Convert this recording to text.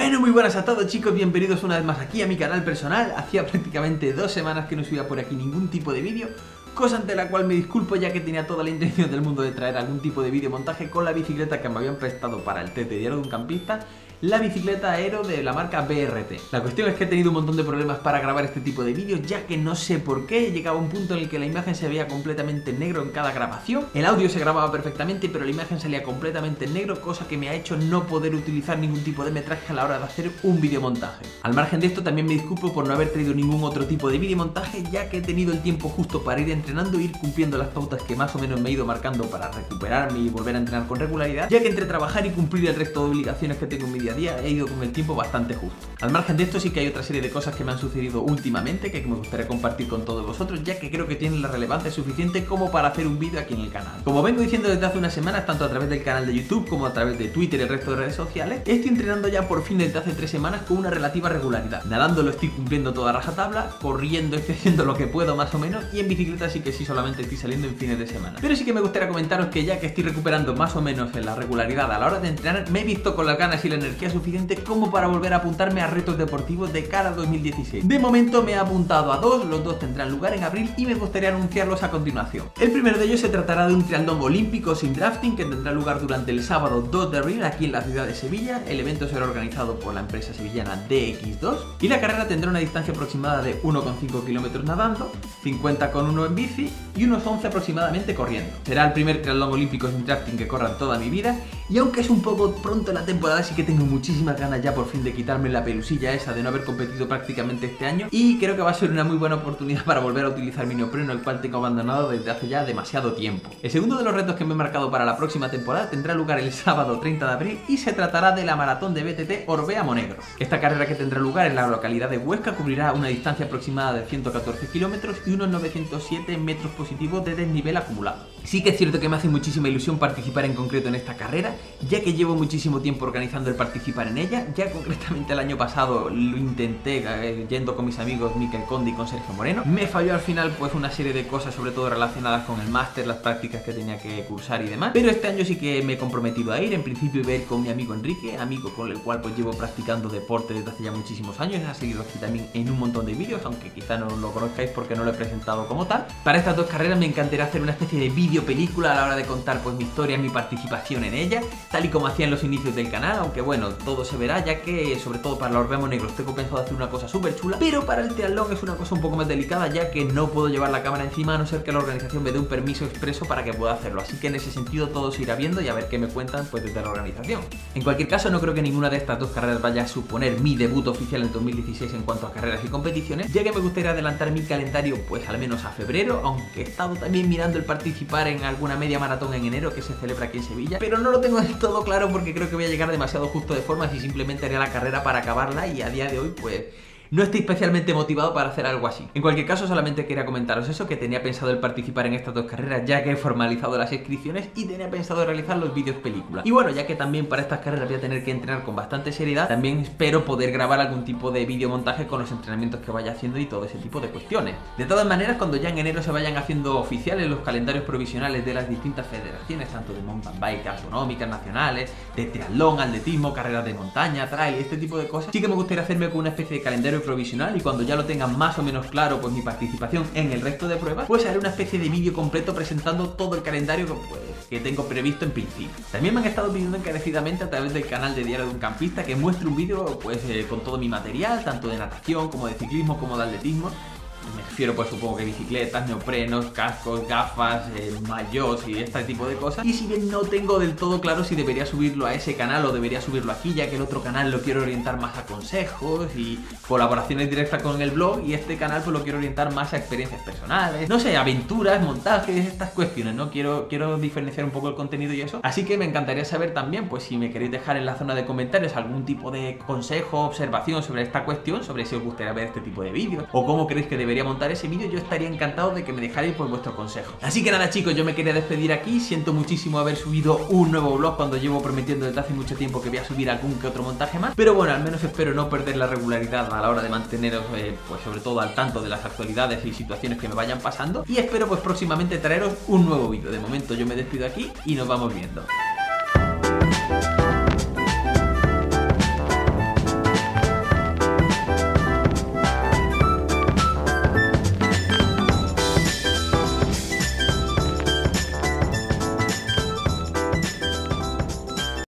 Bueno, muy buenas a todos chicos, bienvenidos una vez más aquí a mi canal personal. Hacía prácticamente 2 semanas que no subía por aquí ningún tipo de vídeo, cosa ante la cual me disculpo ya que tenía toda la intención del mundo de traer algún tipo de vídeo montaje con la bicicleta que me habían prestado para el TT Diario de un Campista, la bicicleta Aero de la marca BRT. La cuestión es que he tenido un montón de problemas para grabar este tipo de vídeos, ya que no sé por qué llegaba un punto en el que la imagen se veía completamente en negro en cada grabación. El audio se grababa perfectamente, pero la imagen salía completamente en negro, cosa que me ha hecho no poder utilizar ningún tipo de metraje a la hora de hacer un videomontaje. Al margen de esto, también me disculpo por no haber traído ningún otro tipo de videomontaje, ya que he tenido el tiempo justo para ir entrenando e ir cumpliendo las pautas que más o menos me he ido marcando para recuperarme y volver a entrenar con regularidad, ya que entre trabajar y cumplir el resto de obligaciones que tengo en mi día a día he ido con el tiempo bastante justo. Al margen de esto, sí que hay otra serie de cosas que me han sucedido últimamente que me gustaría compartir con todos vosotros, ya que creo que tienen la relevancia suficiente como para hacer un vídeo aquí en el canal. Como vengo diciendo desde hace unas semanas, tanto a través del canal de YouTube como a través de Twitter y el resto de redes sociales, estoy entrenando ya por fin desde hace 3 semanas con una relativa regularidad. Nadando lo estoy cumpliendo toda rajatabla, corriendo estoy haciendo lo que puedo más o menos, y en bicicleta sí que sí solamente estoy saliendo en fines de semana. Pero sí que me gustaría comentaros que ya que estoy recuperando más o menos en la regularidad a la hora de entrenar, me he visto con las ganas y la energía suficiente como para volver a apuntarme a retos deportivos de cara a 2016. De momento me he apuntado a 2, los 2 tendrán lugar en abril y me gustaría anunciarlos a continuación. El primero de ellos se tratará de un triatlón olímpico sin drafting que tendrá lugar durante el sábado 2 de abril aquí en la ciudad de Sevilla. El evento será organizado por la empresa sevillana DX2 y la carrera tendrá una distancia aproximada de 1,5 kilómetros nadando, 50,1 en bici y unos 11 aproximadamente corriendo. Será el primer triatlón olímpico sin drafting que corra en toda mi vida, y aunque es un poco pronto en la temporada, sí que tengo muchísimas ganas ya por fin de quitarme la pelusilla esa de no haber competido prácticamente este año, y creo que va a ser una muy buena oportunidad para volver a utilizar mi neopreno, el cual tengo abandonado desde hace ya demasiado tiempo. El segundo de los retos que me he marcado para la próxima temporada tendrá lugar el sábado 30 de abril y se tratará de la maratón de BTT Orbea Monegro. Esta carrera, que tendrá lugar en la localidad de Huesca, cubrirá una distancia aproximada de 114 kilómetros y unos 907 metros positivos de desnivel acumulado. Sí que es cierto que me hace muchísima ilusión participar en concreto en esta carrera, ya que llevo muchísimo tiempo organizando el participar en ella. Ya concretamente el año pasado lo intenté yendo con mis amigos Miquel Conde y con Sergio Moreno. Me falló al final pues una serie de cosas, sobre todo relacionadas con el máster, las prácticas que tenía que cursar y demás, pero este año sí que me he comprometido a ir. En principio voy a ir con mi amigo Enrique, amigo con el cual pues llevo practicando deporte desde hace ya muchísimos años. Ha seguido aquí también en un montón de vídeos, aunque quizá no lo conozcáis porque no lo he presentado como tal. Para estas 2 carreras me encantaría hacer una especie de vídeo película a la hora de contar pues mi historia, mi participación en ella, tal y como hacía en los inicios del canal, aunque bueno, todo se verá, ya que sobre todo para la Orbea Monegro tengo pensado hacer una cosa súper chula, pero para el triatlón es una cosa un poco más delicada, ya que no puedo llevar la cámara encima a no ser que la organización me dé un permiso expreso para que pueda hacerlo, así que en ese sentido todo se irá viendo y a ver qué me cuentan pues desde la organización. En cualquier caso, no creo que ninguna de estas 2 carreras vaya a suponer mi debut oficial en 2016 en cuanto a carreras y competiciones, ya que me gustaría adelantar mi calendario pues al menos a febrero, aunque he estado también mirando el participar en alguna media maratón en enero que se celebra aquí en Sevilla, pero no lo tengo del todo claro porque creo que voy a llegar demasiado justo de forma si simplemente haría la carrera para acabarla, y a día de hoy pues no estoy especialmente motivado para hacer algo así. En cualquier caso, solamente quería comentaros eso, que tenía pensado el participar en estas 2 carreras ya que he formalizado las inscripciones y tenía pensado realizar los vídeos película. Y bueno, ya que también para estas carreras voy a tener que entrenar con bastante seriedad, también espero poder grabar algún tipo de vídeo montaje con los entrenamientos que vaya haciendo y todo ese tipo de cuestiones. De todas maneras, cuando ya en enero se vayan haciendo oficiales los calendarios provisionales de las distintas federaciones, tanto de mountain bike, autonómicas, nacionales, de triatlón, atletismo, carreras de montaña, trail, este tipo de cosas, sí que me gustaría hacerme con una especie de calendario provisional, y cuando ya lo tengan más o menos claro pues mi participación en el resto de pruebas, pues haré una especie de vídeo completo presentando todo el calendario que tengo previsto en principio. También me han estado pidiendo encarecidamente a través del canal de Diario de un Campista que muestre un vídeo pues con todo mi material, tanto de natación como de ciclismo como de atletismo. Me refiero pues supongo que bicicletas, neoprenos, cascos, gafas, maillots y este tipo de cosas. Y si bien no tengo del todo claro si debería subirlo a ese canal o debería subirlo aquí, ya que el otro canal lo quiero orientar más a consejos y colaboraciones directas con el blog, y este canal pues lo quiero orientar más a experiencias personales, no sé, aventuras, montajes, estas cuestiones, ¿no? Quiero diferenciar un poco el contenido y eso. Así que me encantaría saber también pues si me queréis dejar en la zona de comentarios algún tipo de consejo, observación sobre esta cuestión, sobre si os gustaría ver este tipo de vídeos o cómo creéis que debería montar ese vídeo. Yo estaría encantado de que me dejarais pues vuestro consejo. Así que nada chicos, yo me quería despedir aquí. Siento muchísimo haber subido un nuevo vlog cuando llevo prometiendo desde hace mucho tiempo que voy a subir algún que otro montaje más, pero bueno, al menos espero no perder la regularidad a la hora de manteneros pues sobre todo al tanto de las actualidades y situaciones que me vayan pasando, y espero pues próximamente traeros un nuevo vídeo. De momento yo me despido aquí y nos vamos viendo.